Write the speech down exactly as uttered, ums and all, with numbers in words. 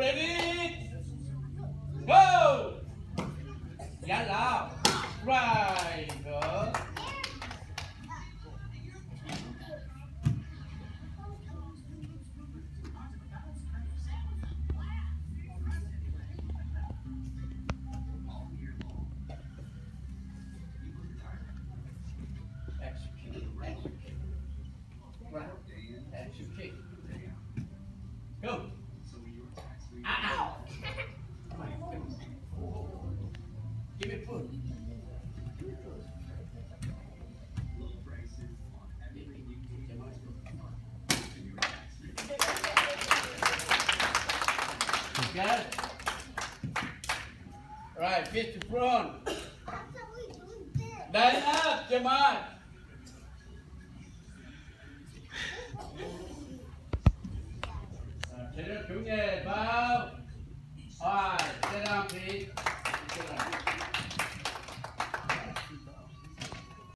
ready? Go! Dán lao. Right. Good. Execute. Execute. Right. Execute. Go. Ah. Give me food. Got it? Right, fist to front. Line up, Jamal. Thế đó, chủ nhà bao. Rồi, sẽ làm gì?